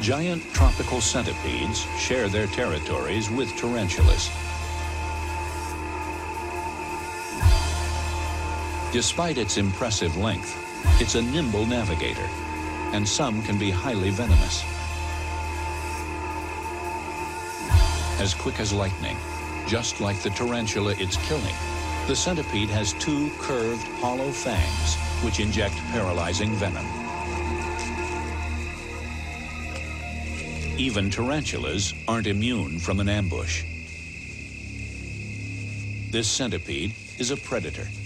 Giant tropical centipedes share their territories with tarantulas. Despite its impressive length, it's a nimble navigator, and some can be highly venomous. As quick as lightning, just like the tarantula it's killing, the centipede has two curved, hollow fangs which inject paralyzing venom. Even tarantulas aren't immune from an ambush. This centipede is a predator.